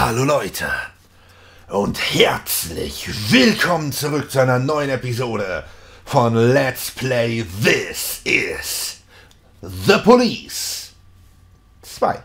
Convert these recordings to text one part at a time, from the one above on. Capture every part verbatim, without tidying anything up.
Hallo Leute und herzlich willkommen zurück zu einer neuen Episode von Let's Play This Is The Police zwei,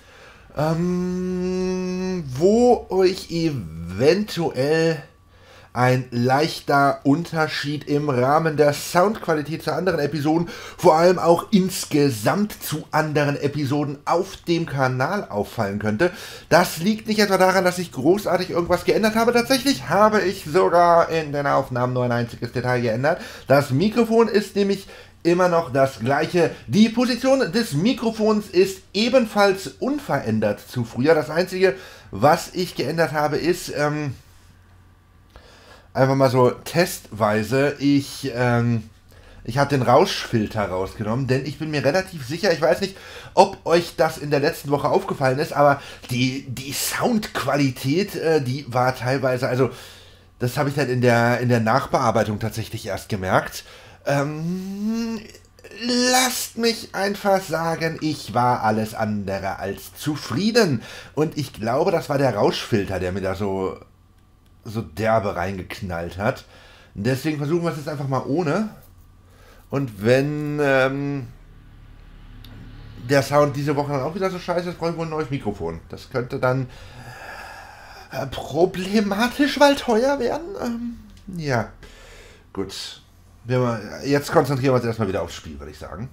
ähm, wo euch eventuell ein leichter Unterschied im Rahmen der Soundqualität zu anderen Episoden, vor allem auch insgesamt zu anderen Episoden auf dem Kanal auffallen könnte. Das liegt nicht etwa daran, dass ich großartig irgendwas geändert habe. Tatsächlich habe ich sogar in den Aufnahmen nur ein einziges Detail geändert. Das Mikrofon ist nämlich immer noch das gleiche. Die Position des Mikrofons ist ebenfalls unverändert zu früher. Das Einzige, was ich geändert habe, ist... Ähm, Einfach mal so testweise, ich, ähm, ich habe den Rauschfilter rausgenommen, denn ich bin mir relativ sicher, ich weiß nicht, ob euch das in der letzten Woche aufgefallen ist, aber die, die Soundqualität, äh, die war teilweise, also das habe ich dann in der, in der Nachbearbeitung tatsächlich erst gemerkt. Ähm, lasst mich einfach sagen, ich war alles andere als zufrieden und ich glaube, das war der Rauschfilter, der mir da so... so derbe reingeknallt hat. Deswegen versuchen wir es jetzt einfach mal ohne. Und wenn ähm, der Sound diese Woche dann auch wieder so scheiße ist, brauche ich wohl ein neues Mikrofon. Das könnte dann äh, problematisch, weil teuer werden. Ähm, ja, gut. Wir, jetzt konzentrieren wir uns erstmal wieder aufs Spiel, würde ich sagen.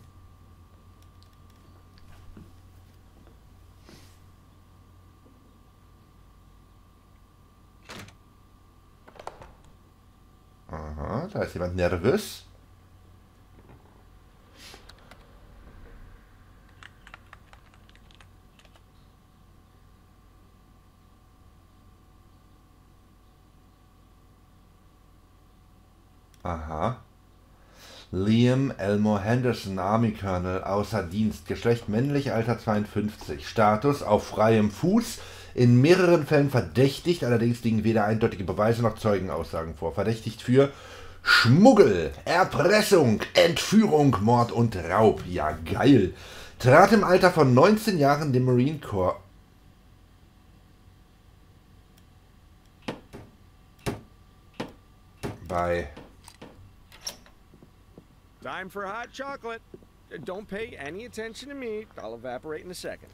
Aha, da ist jemand nervös. Aha. Liam Elmore Henderson, Army Colonel, außer Dienst, Geschlecht männlich, Alter zweiundfünfzig, Status auf freiem Fuß, in mehreren Fällen verdächtigt, allerdings liegen weder eindeutige Beweise noch Zeugenaussagen vor. Verdächtigt für Schmuggel, Erpressung, Entführung, Mord und Raub. Ja, geil. Trat im Alter von neunzehn Jahren dem Marine Corps bei. Time for hot chocolate. Don't pay any attention to me. I'll evaporate in a second.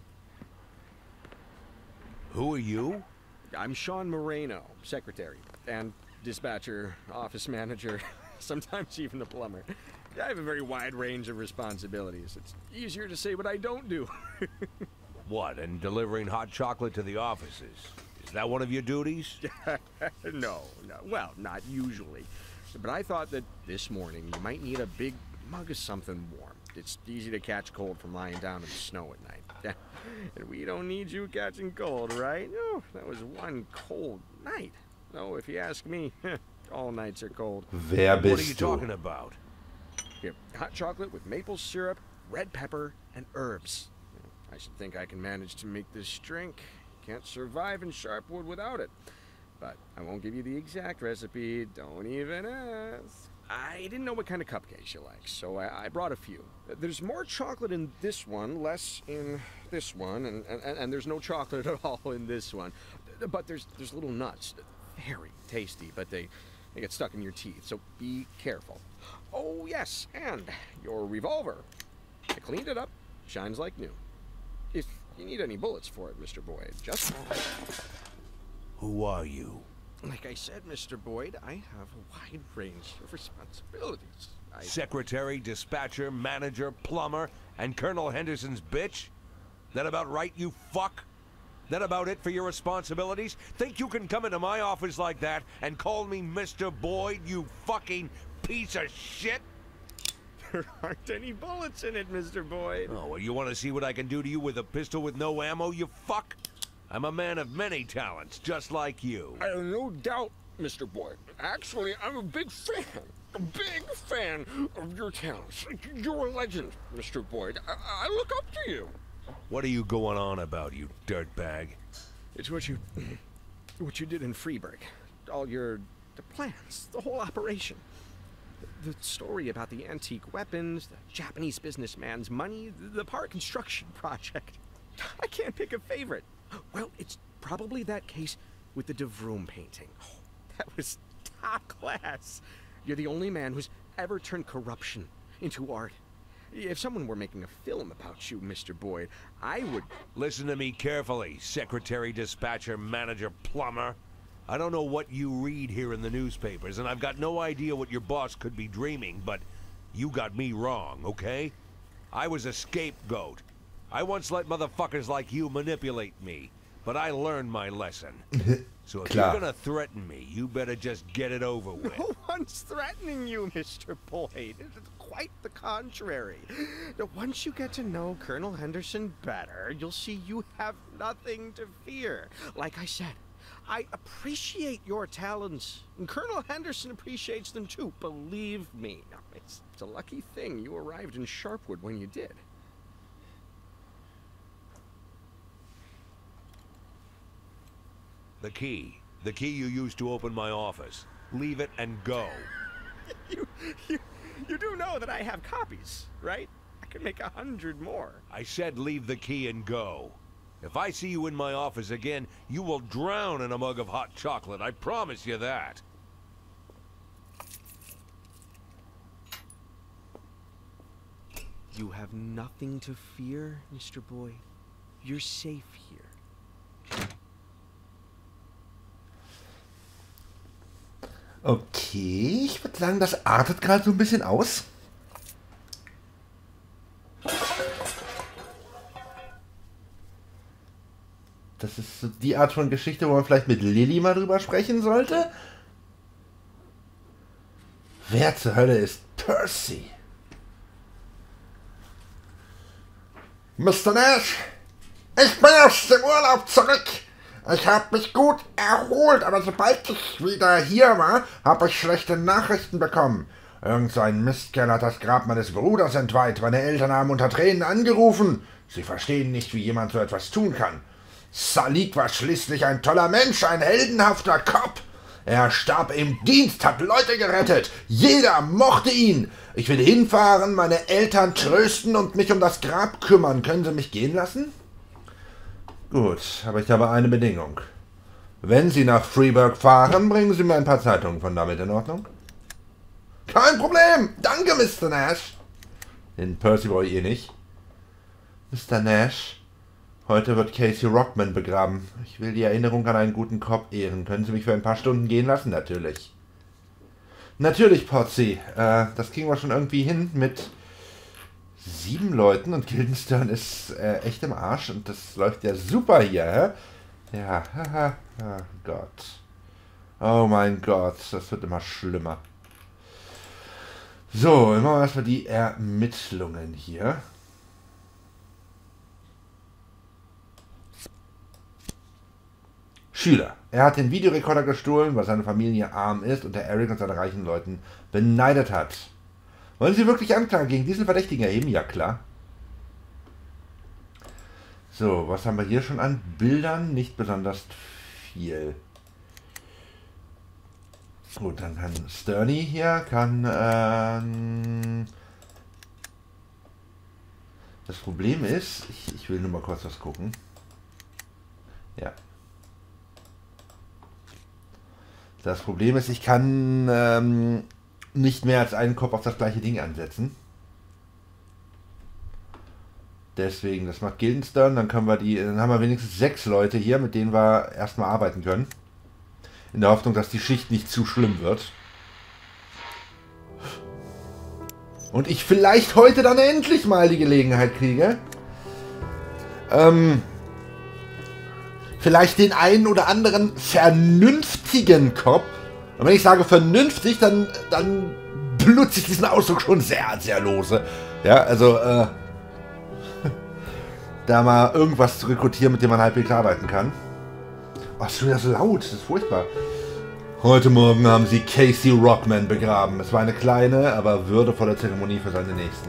Who are you? I'm Sean Moreno, secretary, and dispatcher, office manager, sometimes even a plumber. I have a very wide range of responsibilities. It's easier to say what I don't do. What, and delivering hot chocolate to the offices? Is that one of your duties? no, no, well, not usually. But I thought that this morning you might need a big mug of something warm. It's easy to catch cold from lying down in the snow at night. And we don't need you catching cold, right? No, that was one cold night. No, if you ask me, all nights are cold. Wer bist What are you du? talking about? Here, hot chocolate with maple syrup, red pepper, and herbs. I should think I can manage to make this drink. Can't survive in Sharpwood without it. But I won't give you the exact recipe. Don't even ask. I didn't know what kind of cupcakes you like, so I, I brought a few. There's more chocolate in this one, less in this one, and, and, and there's no chocolate at all in this one. But there's there's little nuts. Very tasty, but they, they get stuck in your teeth, so be careful. Oh, yes, and your revolver. I cleaned it up. Shines like new. If you need any bullets for it, Mister Boyd, just... Who are you? Like I said, Mister Boyd, I have a wide range of responsibilities. I... Secretary, dispatcher, manager, plumber, and Colonel Henderson's bitch? That about right, you fuck? That about it for your responsibilities? Think you can come into my office like that and call me Mister Boyd, you fucking piece of shit? There aren't any bullets in it, Mister Boyd. Oh, well, you want to see what I can do to you with a pistol with no ammo, you fuck? I'm a man of many talents, just like you. I have no doubt, Mister Boyd. Actually, I'm a big fan. A big fan of your talents. You're a legend, Mister Boyd. I, I look up to you. What are you going on about, you dirtbag? It's what you... what you did in Freeburg. All your... the plans, the whole operation. The, the story about the antique weapons, the Japanese businessman's money, the, the park construction project. I can't pick a favorite. Well, it's Probably that case with the DeVroom painting. Oh, that was top class. You're the only man who's ever turned corruption into art. If someone were making a film about you, Mister Boyd, I would... Listen to me carefully, secretary, dispatcher, manager, plumber. I don't know what you read here in the newspapers, and I've got no idea what your boss could be dreaming, but you got me wrong, okay? I was a scapegoat. I once let motherfuckers like you manipulate me, but I learned my lesson. So if you're gonna threaten me, you better just get it over with. No one's threatening you, Mister Boyd. Quite the contrary. Once you get to know Colonel Henderson better, you'll see you have nothing to fear. Like I said, I appreciate your talents, and Colonel Henderson appreciates them too, believe me. Now, it's, it's a lucky thing you arrived in Sharpwood when you did. The key. The key you used to open my office. Leave it and go. you, you, you do know that I have copies, right? I could make a hundred more. I said leave the key and go. If I see you in my office again, you will drown in a mug of hot chocolate. I promise you that. You have nothing to fear, Mister Boyd. You're safe here. Okay, ich würde sagen, das artet gerade so ein bisschen aus. Das ist so die Art von Geschichte, wo man vielleicht mit Lilly mal drüber sprechen sollte. Wer zur Hölle ist Percy? Mister Nash, ich bin aus dem Urlaub zurück. Ich habe mich gut erholt, aber sobald ich wieder hier war, habe ich schlechte Nachrichten bekommen. Irgend so ein Mistkerl hat das Grab meines Bruders entweiht. Meine Eltern haben unter Tränen angerufen. Sie verstehen nicht, wie jemand so etwas tun kann. Salik war schließlich ein toller Mensch, ein heldenhafter Cop. Er starb im Dienst, hat Leute gerettet. Jeder mochte ihn. Ich will hinfahren, meine Eltern trösten und mich um das Grab kümmern. Können Sie mich gehen lassen? Gut, aber ich habe eine Bedingung. Wenn Sie nach Freeburg fahren, bringen Sie mir ein paar Zeitungen von damit, in Ordnung? Kein Problem! Danke, Mister Nash! Den Percy brauche ich eh nicht. Mister Nash, heute wird Casey Rockman begraben. Ich will die Erinnerung an einen guten Cop ehren. Können Sie mich für ein paar Stunden gehen lassen? Natürlich. Natürlich, Potsy. Äh, das kriegen wir schon irgendwie hin mit sieben Leuten und Guildenstern ist äh, echt im Arsch und das läuft ja super hier, hä? Ja, haha, oh Gott. Oh mein Gott, das wird immer schlimmer. So, machen wir erstmal die Ermittlungen hier. Schüler. Er hat den Videorekorder gestohlen, weil seine Familie arm ist und der Eric und seine reichen Leuten beneidet hat. Wollen Sie wirklich Anklage gegen diesen Verdächtigen erheben? Ja, klar. So, was haben wir hier schon an Bildern? Nicht besonders viel. Gut, dann kann Sturny hier, kann... Ähm das Problem ist, ich, ich will nur mal kurz was gucken. Ja. Das Problem ist, ich kann... Ähm, nicht mehr als einen Kopf auf das gleiche Ding ansetzen. Deswegen, das macht Guildenstern, dann können wir die, dann haben wir wenigstens sechs Leute hier, mit denen wir erstmal arbeiten können. In der Hoffnung, dass die Schicht nicht zu schlimm wird. Und ich vielleicht heute dann endlich mal die Gelegenheit kriege, ähm, vielleicht den einen oder anderen vernünftigen Kopf. Und wenn ich sage vernünftig, dann, dann benutze ich diesen Ausdruck schon sehr, sehr lose. Ja, also, äh, da mal irgendwas zu rekrutieren, mit dem man halbwegs arbeiten kann. Oh, ist schon wieder so laut, das ist furchtbar. Heute Morgen haben sie Casey Rockman begraben. Es war eine kleine, aber würdevolle Zeremonie für seine Nächsten.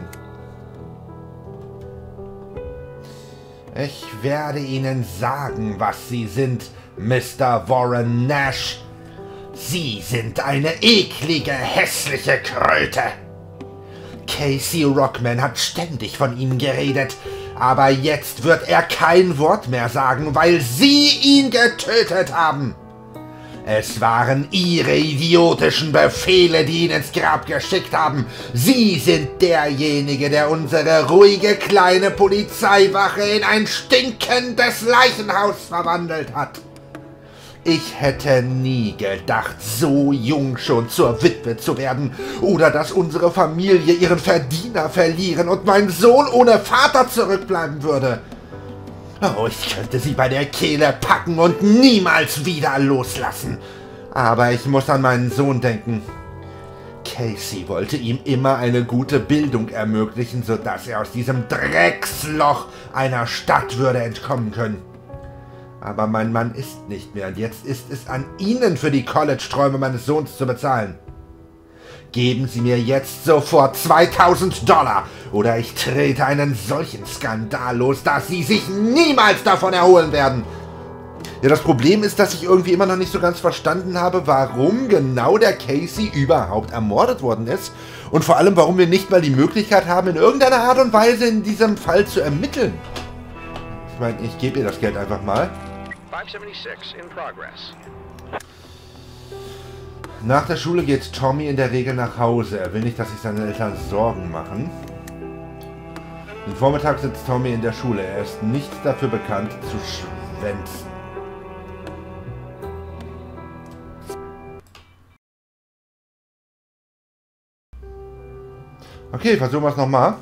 Ich werde Ihnen sagen, was Sie sind, Mister Warren Nash. Sie sind eine eklige, hässliche Kröte. Casey Rockman hat ständig von Ihnen geredet. Aber jetzt wird er kein Wort mehr sagen, weil Sie ihn getötet haben. Es waren Ihre idiotischen Befehle, die ihn ins Grab geschickt haben. Sie sind derjenige, der unsere ruhige kleine Polizeiwache in ein stinkendes Leichenhaus verwandelt hat. Ich hätte nie gedacht, so jung schon zur Witwe zu werden oder dass unsere Familie ihren Verdiener verlieren und mein Sohn ohne Vater zurückbleiben würde. Oh, ich könnte sie bei der Kehle packen und niemals wieder loslassen. Aber ich muss an meinen Sohn denken. Casey wollte ihm immer eine gute Bildung ermöglichen, sodass er aus diesem Drecksloch einer Stadt würde entkommen können. Aber mein Mann ist nicht mehr und jetzt ist es an Ihnen, für die College-Träume meines Sohns zu bezahlen. Geben Sie mir jetzt sofort zweitausend Dollar oder ich trete einen solchen Skandal los, dass Sie sich niemals davon erholen werden. Ja, das Problem ist, dass ich irgendwie immer noch nicht so ganz verstanden habe, warum genau der Casey überhaupt ermordet worden ist und vor allem, warum wir nicht mal die Möglichkeit haben, in irgendeiner Art und Weise in diesem Fall zu ermitteln. Ich meine, ich gebe ihr das Geld einfach mal. Nach der Schule geht Tommy in der Regel nach Hause. Er will nicht, dass sich seine Eltern Sorgen machen. Den Vormittag sitzt Tommy in der Schule. Er ist nicht dafür bekannt, zu schwänzen. Okay, versuchen wir es nochmal.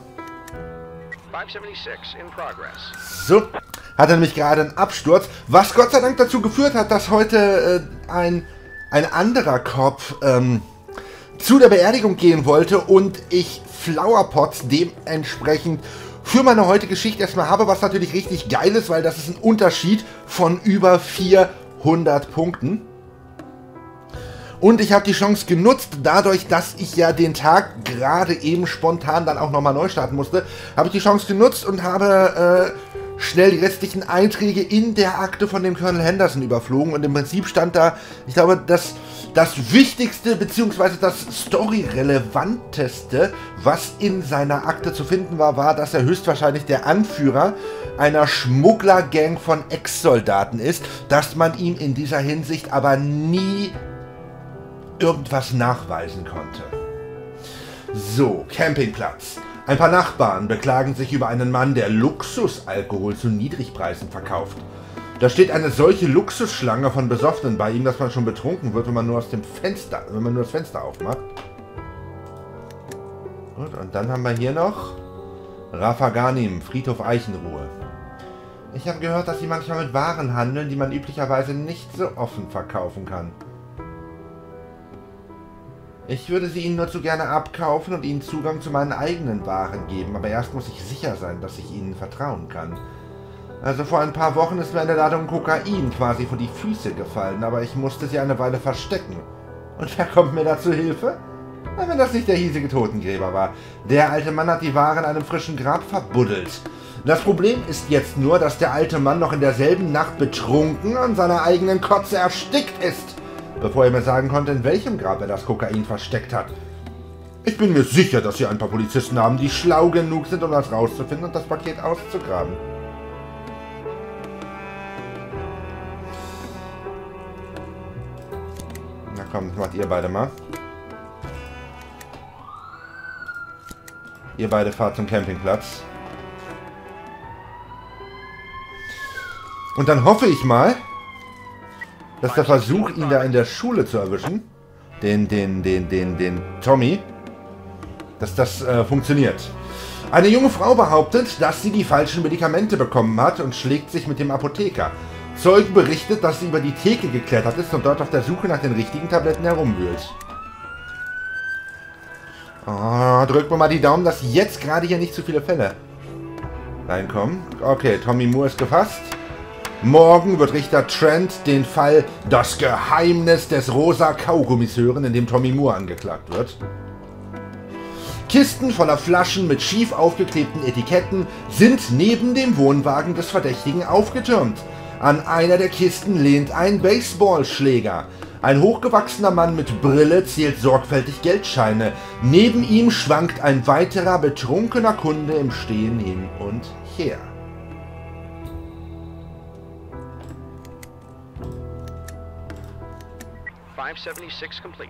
So, hat er nämlich gerade einen Absturz, was Gott sei Dank dazu geführt hat, dass heute äh, ein, ein anderer Cop ähm, zu der Beerdigung gehen wollte und ich Flowerpots dementsprechend für meine heutige Geschichte erstmal habe, was natürlich richtig geil ist, weil das ist ein Unterschied von über vierhundert Punkten. Und ich habe die Chance genutzt, dadurch, dass ich ja den Tag gerade eben spontan dann auch nochmal neu starten musste, habe ich die Chance genutzt und habe äh, schnell die restlichen Einträge in der Akte von dem Colonel Henderson überflogen. Und im Prinzip stand da, ich glaube, das, das Wichtigste bzw. das Story-relevanteste, was in seiner Akte zu finden war, war, dass er höchstwahrscheinlich der Anführer einer Schmugglergang von Ex-Soldaten ist, dass man ihm in dieser Hinsicht aber nie irgendwas nachweisen konnte. So, Campingplatz. Ein paar Nachbarn beklagen sich über einen Mann, der Luxusalkohol zu Niedrigpreisen verkauft. Da steht eine solche Luxusschlange von Besoffenen bei ihm, dass man schon betrunken wird, wenn man nur aus dem Fenster, wenn man nur das Fenster aufmacht. Gut, und dann haben wir hier noch Rafa Ghanim, Friedhof Eichenruhe. Ich habe gehört, dass sie manchmal mit Waren handeln, die man üblicherweise nicht so offen verkaufen kann. Ich würde sie ihnen nur zu gerne abkaufen und ihnen Zugang zu meinen eigenen Waren geben, aber erst muss ich sicher sein, dass ich ihnen vertrauen kann. Also vor ein paar Wochen ist mir eine Ladung Kokain quasi vor die Füße gefallen, aber ich musste sie eine Weile verstecken. Und wer kommt mir da zu Hilfe? Na, wenn das nicht der hiesige Totengräber war. Der alte Mann hat die Ware in einem frischen Grab verbuddelt. Das Problem ist jetzt nur, dass der alte Mann noch in derselben Nacht betrunken an seiner eigenen Kotze erstickt ist, bevor er mir sagen konnte, in welchem Grab er das Kokain versteckt hat. Ich bin mir sicher, dass Sie ein paar Polizisten haben, die schlau genug sind, um das rauszufinden und das Paket auszugraben. Na komm, das macht ihr beide mal. Ihr beide fahrt zum Campingplatz. Und dann hoffe ich mal, dass der Versuch, ihn da in der Schule zu erwischen, den, den, den, den, den Tommy, dass das äh, funktioniert. Eine junge Frau behauptet, dass sie die falschen Medikamente bekommen hat und schlägt sich mit dem Apotheker. Zeugen berichtet, dass sie über die Theke geklettert ist und dort auf der Suche nach den richtigen Tabletten herumwühlt. Oh, drückt mir mal die Daumen, dass jetzt gerade hier nicht zu viele Fälle reinkommen. Okay, Tommy Moore ist gefasst. Morgen wird Richter Trent den Fall Das Geheimnis des rosa Kaugummis hören, in dem Tommy Moore angeklagt wird. Kisten voller Flaschen mit schief aufgeklebten Etiketten sind neben dem Wohnwagen des Verdächtigen aufgetürmt. An einer der Kisten lehnt ein Baseballschläger. Ein hochgewachsener Mann mit Brille zählt sorgfältig Geldscheine. Neben ihm schwankt ein weiterer betrunkener Kunde im Stehen hin und her. five seventy-six complete.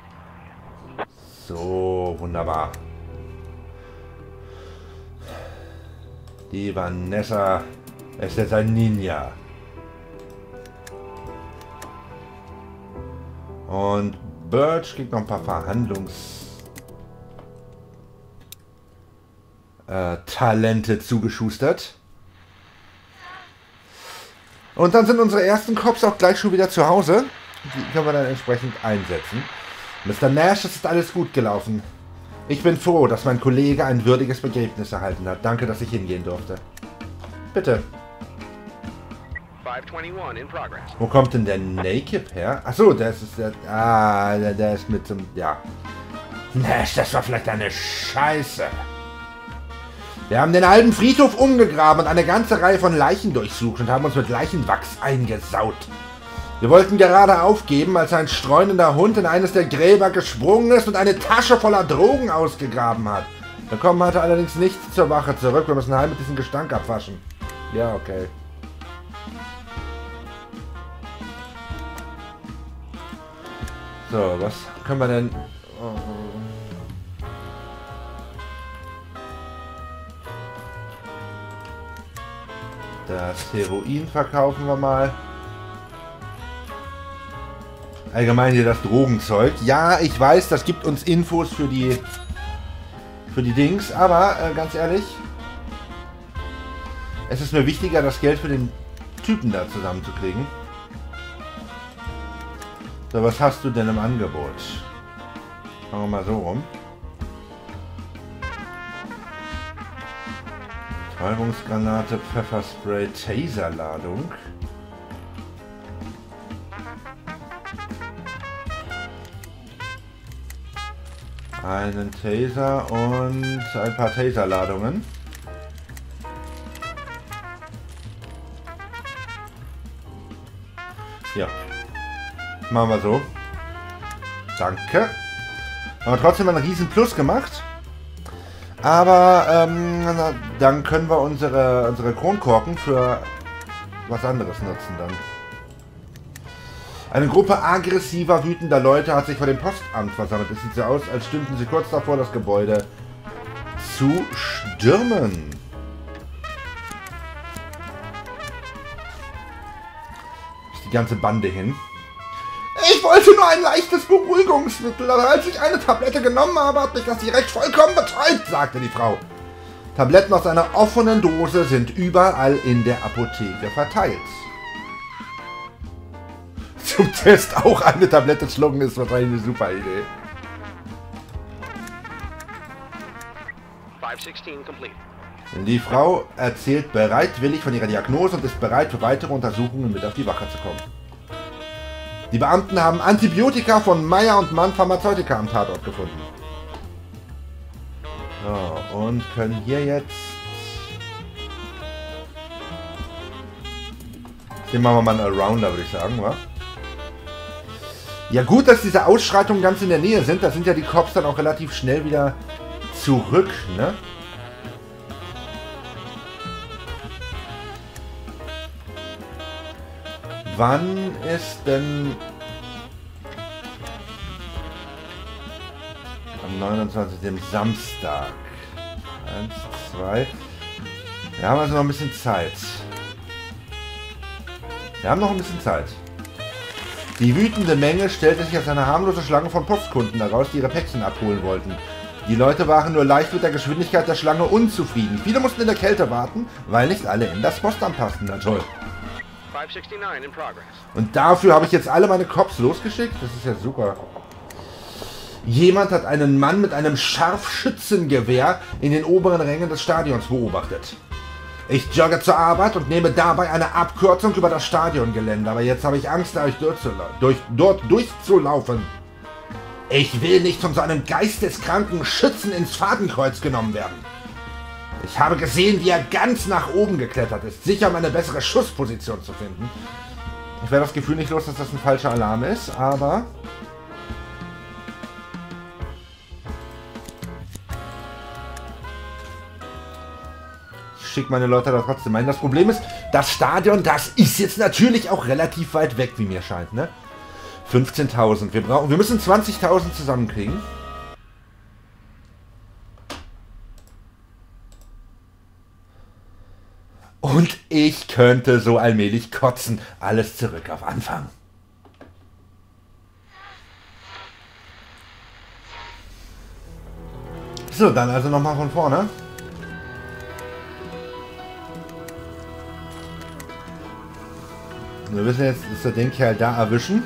So, wunderbar. Die Vanessa ist jetzt ein Ninja. Und Birch kriegt noch ein paar Verhandlungs... Äh, Talente zugeschustert. Und dann sind unsere ersten Cops auch gleich schon wieder zu Hause. Die können wir dann entsprechend einsetzen. Mister Nash, es ist alles gut gelaufen. Ich bin froh, dass mein Kollege ein würdiges Begräbnis erhalten hat. Danke, dass ich hingehen durfte. Bitte. five twenty-one in progress. Wo kommt denn der Naked her? Achso, der ist der. Ah, der, der ist mit zum. Ja. Nash, das war vielleicht eine Scheiße. Wir haben den alten Friedhof umgegraben und eine ganze Reihe von Leichen durchsucht und haben uns mit Leichenwachs eingesaut. Wir wollten gerade aufgeben, als ein streunender Hund in eines der Gräber gesprungen ist und eine Tasche voller Drogen ausgegraben hat. Wir kommen heute allerdings nicht zur Wache zurück. Wir müssen heim mit diesem Gestank abwaschen. Ja, okay. So, was können wir denn... Oh. Das Heroin verkaufen wir mal. Allgemein hier das Drogenzeug. Ja, ich weiß, das gibt uns Infos für die für die Dings, aber äh, ganz ehrlich, es ist mir wichtiger, das Geld für den Typen da zusammenzukriegen. So, was hast du denn im Angebot? Machen wir mal so rum. Betäubungsgranate, Pfefferspray, Taserladung. Einen Taser und ein paar Taserladungen. Ja. Machen wir so. Danke. Haben wir trotzdem einen riesen Plus gemacht. Aber ähm, na, dann können wir unsere, unsere Kronkorken für was anderes nutzen dann. Eine Gruppe aggressiver, wütender Leute hat sich vor dem Postamt versammelt. Es sieht so aus, als stünden sie kurz davor, das Gebäude zu stürmen. Ist die ganze Bande hin. Ich wollte nur ein leichtes Beruhigungsmittel, aber als ich eine Tablette genommen habe, hat mich das direkt vollkommen betäubt, sagte die Frau. Tabletten aus einer offenen Dose sind überall in der Apotheke verteilt. Zum Test auch eine Tablette schlucken ist wahrscheinlich eine super Idee. five sixteen complete. Die Frau erzählt bereitwillig von ihrer Diagnose und ist bereit für weitere Untersuchungen mit auf die Wache zu kommen. Die Beamten haben Antibiotika von Meyer und Mann Pharmazeutika am Tatort gefunden. So, und können hier jetzt... Den machen wir mal einen Allrounder, würde ich sagen, wa? Ja gut, dass diese Ausschreitungen ganz in der Nähe sind. Da sind ja die Cops dann auch relativ schnell wieder zurück, ne? Wann ist denn... Am neunundzwanzigsten Samstag. Eins, zwei... Wir haben also noch ein bisschen Zeit. Wir haben noch ein bisschen Zeit. Die wütende Menge stellte sich als eine harmlose Schlange von Postkunden heraus, die ihre Päckchen abholen wollten. Die Leute waren nur leicht mit der Geschwindigkeit der Schlange unzufrieden. Viele mussten in der Kälte warten, weil nicht alle in das Postamt passten. Na toll. five sixty-nine in progress. Und dafür habe ich jetzt alle meine Cops losgeschickt? Das ist ja super. Jemand hat einen Mann mit einem Scharfschützengewehr in den oberen Rängen des Stadions beobachtet. Ich jogge zur Arbeit und nehme dabei eine Abkürzung über das Stadiongelände, aber jetzt habe ich Angst, da durch, dort durchzulaufen. Ich will nicht von so einem geisteskranken Schützen ins Fadenkreuz genommen werden. Ich habe gesehen, wie er ganz nach oben geklettert ist, sicher um eine bessere Schussposition zu finden. Ich werde das Gefühl nicht los, dass das ein falscher Alarm ist, aber... Ich schicke meine Leute da trotzdem ein. Das Problem ist, das Stadion, das ist jetzt natürlich auch relativ weit weg, wie mir scheint, ne? fünfzehntausend. Wir brauchen, wir müssen zwanzigtausend zusammenkriegen. Und ich könnte so allmählich kotzen. Alles zurück auf Anfang. So, dann also nochmal von vorne. Wir müssen jetzt, ist der den Kerl da erwischen.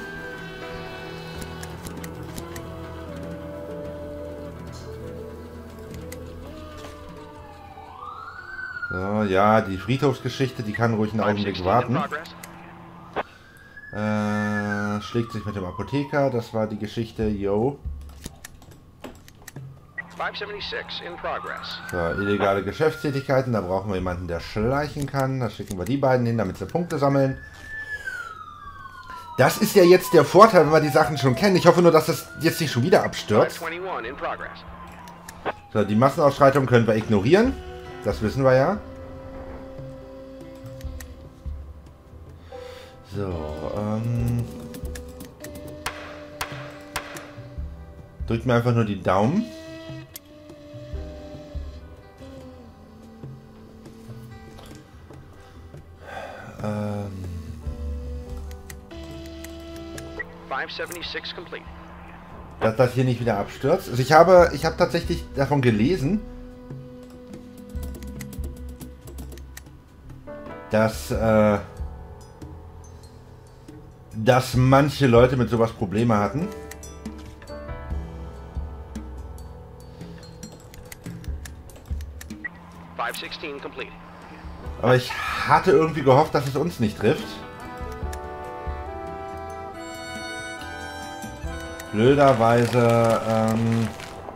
So, ja, die Friedhofsgeschichte, die kann ruhig einen Augenblick warten. Äh, schlägt sich mit dem Apotheker, das war die Geschichte, yo. So, illegale Geschäftstätigkeiten, da brauchen wir jemanden, der schleichen kann. Da schicken wir die beiden hin, damit sie Punkte sammeln. Das ist ja jetzt der Vorteil, wenn wir die Sachen schon kennen. Ich hoffe nur, dass das jetzt nicht schon wieder abstürzt. So, die Massenausschreitung können wir ignorieren. Das wissen wir ja. So, ähm... drückt mir einfach nur die Daumen. Ähm... Dass das hier nicht wieder abstürzt. Also ich habe, ich habe tatsächlich davon gelesen, dass, äh, dass manche Leute mit sowas Probleme hatten. Aber ich hatte irgendwie gehofft, dass es uns nicht trifft. Blöderweise ähm,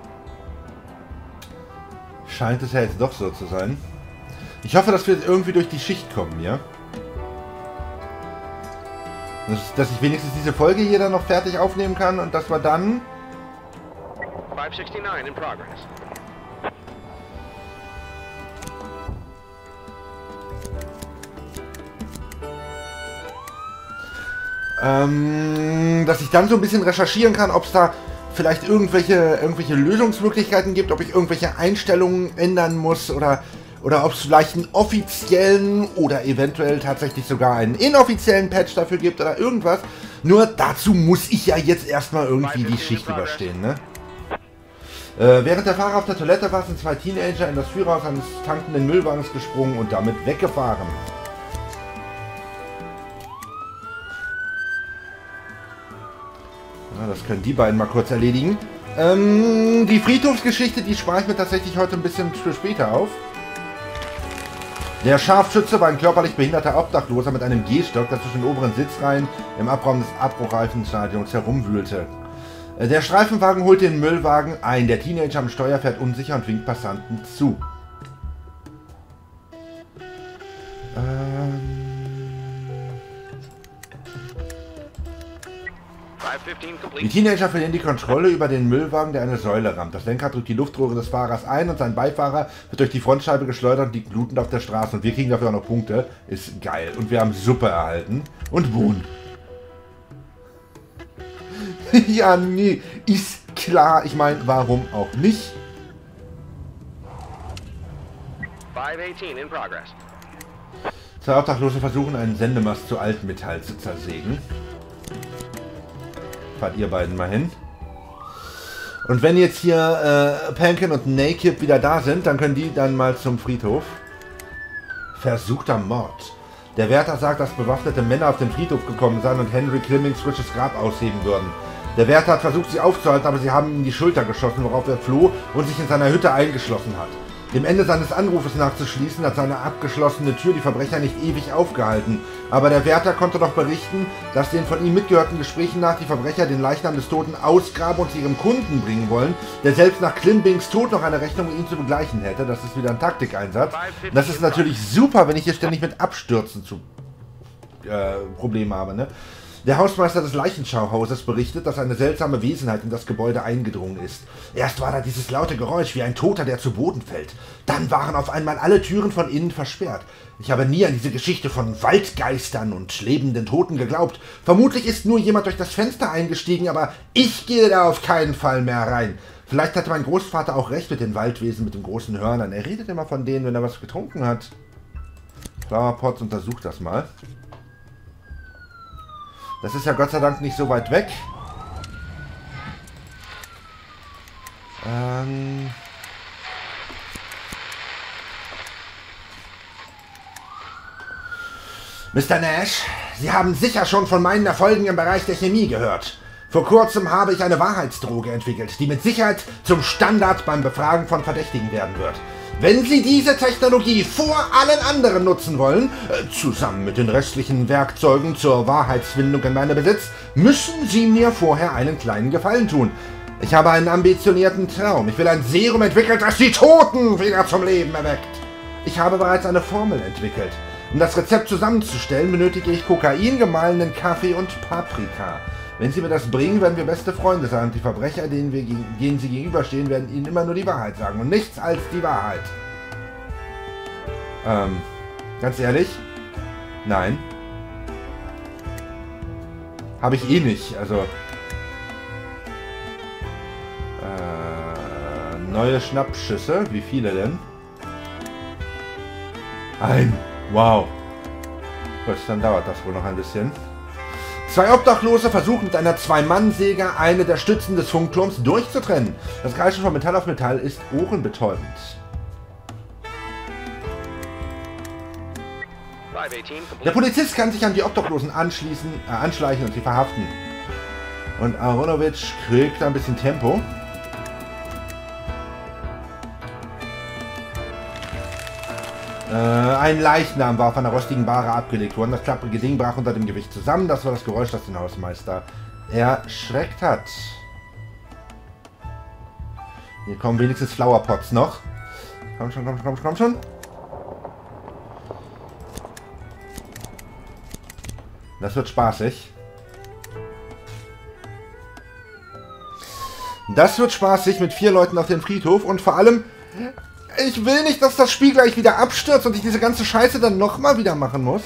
scheint es ja jetzt doch so zu sein. Ich hoffe, dass wir irgendwie durch die Schicht kommen, ja? Dass, dass ich wenigstens diese Folge hier dann noch fertig aufnehmen kann und dass wir dann... fünfhundertneunundsiebzig in progress. Ähm, dass ich dann so ein bisschen recherchieren kann, ob es da vielleicht irgendwelche, irgendwelche Lösungsmöglichkeiten gibt, ob ich irgendwelche Einstellungen ändern muss oder, oder ob es vielleicht einen offiziellen oder eventuell tatsächlich sogar einen inoffiziellen Patch dafür gibt oder irgendwas. Nur dazu muss ich ja jetzt erstmal irgendwie die Schicht überstehen, ne? Äh, während der Fahrer auf der Toilette war, sind zwei Teenager in das Führerhaus eines tankenden Müllwagens gesprungen und damit weggefahren. Das können die beiden mal kurz erledigen. Ähm, die Friedhofsgeschichte, die spare ich mir tatsächlich heute ein bisschen für später auf. Der Scharfschütze war ein körperlich behinderter Obdachloser mit einem Gehstock, der zwischen den oberen Sitzreihen im Abraum des Abbruchreifenstadions herumwühlte. Der Streifenwagen holt den Müllwagen ein. Der Teenager am Steuer fährt unsicher und winkt Passanten zu. Ähm... Die Teenager verlieren die Kontrolle über den Müllwagen, der eine Säule rammt. Das Lenkrad drückt die Luftrohre des Fahrers ein und sein Beifahrer wird durch die Frontscheibe geschleudert und liegt blutend auf der Straße. Und wir kriegen dafür auch noch Punkte. Ist geil. Und wir haben Suppe erhalten. Und Bohnen. Ja, nee. Ist klar. Ich meine, warum auch nicht? fünfhundertachtzehn in progress. Zwei Obdachlose versuchen, einen Sendemast zu Altmetall zu zersägen. Fahrt ihr beiden mal hin. Und wenn jetzt hier äh, Pankin und Naked wieder da sind, dann können die dann mal zum Friedhof. Versuchter Mord. Der Wärter sagt, dass bewaffnete Männer auf den Friedhof gekommen seien und Henry Climmings frisches Grab ausheben würden. Der Wärter hat versucht, sie aufzuhalten, aber sie haben ihm in die Schulter geschossen, worauf er floh und sich in seiner Hütte eingeschlossen hat. Dem Ende seines Anrufes nachzuschließen, hat seine abgeschlossene Tür die Verbrecher nicht ewig aufgehalten. Aber der Wärter konnte doch berichten, dass den von ihm mitgehörten Gesprächen nach die Verbrecher den Leichnam des Toten ausgraben und zu ihrem Kunden bringen wollen, der selbst nach Climbings Tod noch eine Rechnung mit ihm zu begleichen hätte. Das ist wieder ein Taktikeinsatz. Und das ist natürlich super, wenn ich hier ständig mit Abstürzen zu äh, Problemen habe, ne? Der Hausmeister des Leichenschauhauses berichtet, dass eine seltsame Wesenheit in das Gebäude eingedrungen ist. Erst war da dieses laute Geräusch wie ein Toter, der zu Boden fällt. Dann waren auf einmal alle Türen von innen versperrt. Ich habe nie an diese Geschichte von Waldgeistern und lebenden Toten geglaubt. Vermutlich ist nur jemand durch das Fenster eingestiegen, aber ich gehe da auf keinen Fall mehr rein. Vielleicht hatte mein Großvater auch recht mit den Waldwesen mit den großen Hörnern. Er redet immer von denen, wenn er was getrunken hat. Flowerpots untersucht das mal. Das ist ja Gott sei Dank nicht so weit weg. Ähm... Mister Nash, Sie haben sicher schon von meinen Erfolgen im Bereich der Chemie gehört. Vor kurzem habe ich eine Wahrheitsdroge entwickelt, die mit Sicherheit zum Standard beim Befragen von Verdächtigen werden wird. Wenn Sie diese Technologie vor allen anderen nutzen wollen, äh, zusammen mit den restlichen Werkzeugen zur Wahrheitsfindung in meinem Besitz, müssen Sie mir vorher einen kleinen Gefallen tun. Ich habe einen ambitionierten Traum. Ich will ein Serum entwickelt, das die Toten wieder zum Leben erweckt. Ich habe bereits eine Formel entwickelt. Um das Rezept zusammenzustellen, benötige ich Kokain, gemahlenen Kaffee und Paprika. Wenn Sie mir das bringen, werden wir beste Freunde sein. Und die Verbrecher, denen, wir, denen Sie gegenüberstehen, werden Ihnen immer nur die Wahrheit sagen. Und nichts als die Wahrheit. Ähm, ganz ehrlich? Nein. Habe ich eh nicht. Also... Äh, neue Schnappschüsse. Wie viele denn? Ein. Wow. Gut, dann dauert das wohl noch ein bisschen. Zwei Obdachlose versuchen mit einer Zwei-Mann-Säge eine der Stützen des Funkturms durchzutrennen. Das Kreischen von Metall auf Metall ist ohrenbetäubend. Der Polizist kann sich an die Obdachlosen anschließen, äh, anschleichen und sie verhaften. Und Aronovic kriegt ein bisschen Tempo. Äh, ein Leichnam war von einer rostigen Bahre abgelegt worden. Das klapprige Ding brach unter dem Gewicht zusammen. Das war das Geräusch, das den Hausmeister erschreckt hat. Hier kommen wenigstens Flowerpots noch. Komm schon, komm schon, komm schon, komm schon. Das wird spaßig. Das wird spaßig mit vier Leuten auf dem Friedhof und vor allem... Ich will nicht, dass das Spiel gleich wieder abstürzt und ich diese ganze Scheiße dann nochmal wieder machen muss.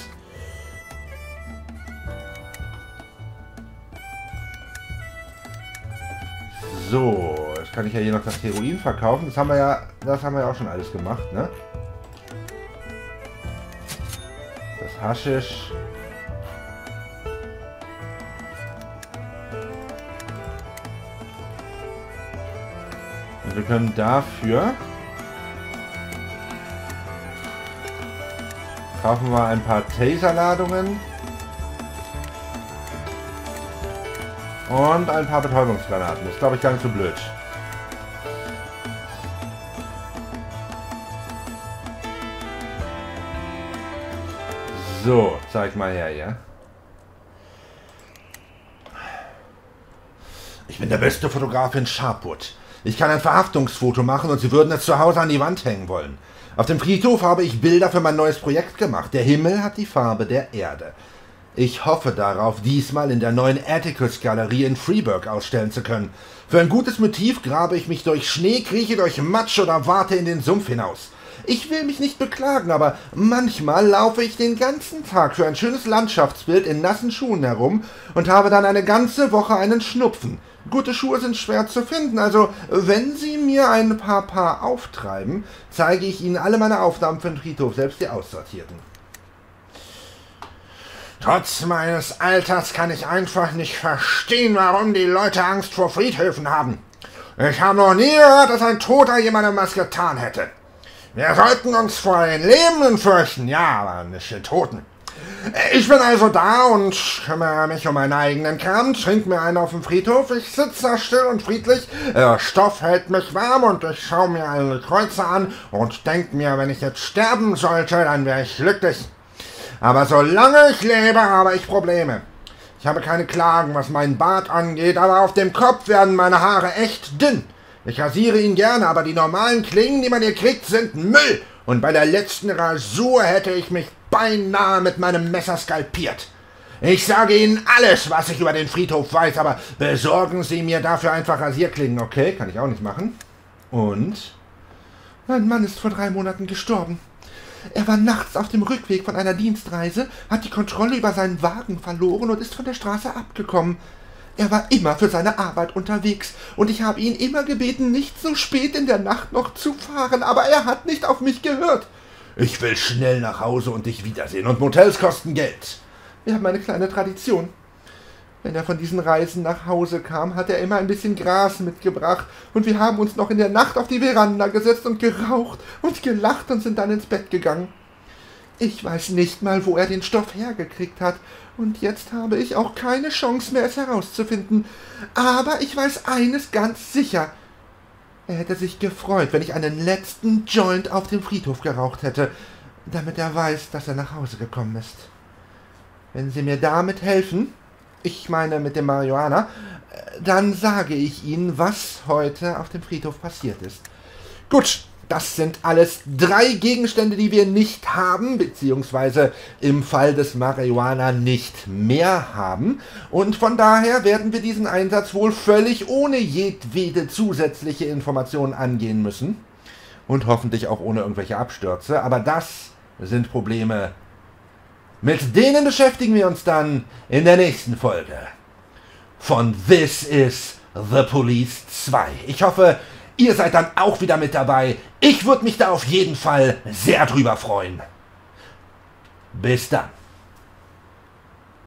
So, jetzt kann ich ja hier noch das Heroin verkaufen. Das haben wir ja, das haben wir ja auch schon alles gemacht, ne? Das Haschisch. Und wir können dafür... Kaufen wir ein paar Taserladungen und ein paar Betäubungsgranaten. Das ist, glaube ich, gar nicht so blöd. So, zeig mal her, ja. Ich bin der beste Fotograf in Sharpwood. Ich kann ein Verhaftungsfoto machen und Sie würden es zu Hause an die Wand hängen wollen. Auf dem Friedhof habe ich Bilder für mein neues Projekt gemacht. Der Himmel hat die Farbe der Erde. Ich hoffe darauf, diesmal in der neuen Atticus-Galerie in Freeburg ausstellen zu können. Für ein gutes Motiv grabe ich mich durch Schnee, krieche durch Matsch oder warte in den Sumpf hinaus. Ich will mich nicht beklagen, aber manchmal laufe ich den ganzen Tag für ein schönes Landschaftsbild in nassen Schuhen herum und habe dann eine ganze Woche einen Schnupfen. Gute Schuhe sind schwer zu finden, also wenn Sie mir ein paar Paar auftreiben, zeige ich Ihnen alle meine Aufnahmen für den Friedhof, selbst die aussortierten. Trotz meines Alters kann ich einfach nicht verstehen, warum die Leute Angst vor Friedhöfen haben. Ich habe noch nie gehört, dass ein Toter jemandem was getan hätte. Wir sollten uns vor den Lebenden fürchten, ja, aber nicht den Toten. Ich bin also da und kümmere mich um meinen eigenen Kram, trinke mir einen auf dem Friedhof, ich sitze da still und friedlich, der Stoff hält mich warm und ich schaue mir alle Kreuze an und denke mir, wenn ich jetzt sterben sollte, dann wäre ich glücklich. Aber solange ich lebe, habe ich Probleme. Ich habe keine Klagen, was meinen Bart angeht, aber auf dem Kopf werden meine Haare echt dünn. Ich rasiere ihn gerne, aber die normalen Klingen, die man hier kriegt, sind Müll. Und bei der letzten Rasur hätte ich mich beinahe mit meinem Messer skalpiert. Ich sage Ihnen alles, was ich über den Friedhof weiß, aber besorgen Sie mir dafür einfach Rasierklingen, okay? Kann ich auch nicht machen. Und? Mein Mann ist vor drei Monaten gestorben. Er war nachts auf dem Rückweg von einer Dienstreise, hat die Kontrolle über seinen Wagen verloren und ist von der Straße abgekommen. Er war immer für seine Arbeit unterwegs und ich habe ihn immer gebeten, nicht so spät in der Nacht noch zu fahren, aber er hat nicht auf mich gehört. Ich will schnell nach Hause und dich wiedersehen und Motels kosten Geld. Wir haben eine kleine Tradition. Wenn er von diesen Reisen nach Hause kam, hat er immer ein bisschen Gras mitgebracht und wir haben uns noch in der Nacht auf die Veranda gesetzt und geraucht und gelacht und sind dann ins Bett gegangen. Ich weiß nicht mal, wo er den Stoff hergekriegt hat und jetzt habe ich auch keine Chance mehr, es herauszufinden. Aber ich weiß eines ganz sicher. Er hätte sich gefreut, wenn ich einen letzten Joint auf dem Friedhof geraucht hätte, damit er weiß, dass er nach Hause gekommen ist. Wenn Sie mir damit helfen, ich meine mit dem Marihuana, dann sage ich Ihnen, was heute auf dem Friedhof passiert ist. Gut, das sind alles drei Gegenstände, die wir nicht haben, beziehungsweise im Fall des Marihuana nicht mehr haben. Und von daher werden wir diesen Einsatz wohl völlig ohne jedwede zusätzliche Information angehen müssen. Und hoffentlich auch ohne irgendwelche Abstürze. Aber das sind Probleme, mit denen beschäftigen wir uns dann in der nächsten Folge von This is the Police zwei. Ich hoffe, ihr seid dann auch wieder mit dabei. Ich würde mich da auf jeden Fall sehr drüber freuen. Bis dann.